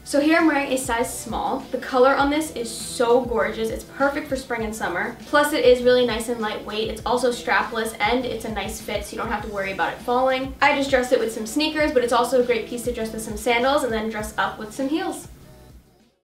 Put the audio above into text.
So here I'm wearing a size small. The color on this is so gorgeous. It's perfect for spring and summer. Plus it is really nice and lightweight. It's also strapless and it's a nice fit, so you don't have to worry about it falling. I just dressed it with some sneakers, but it's also a great piece to dress with some sandals and then dress up with some heels.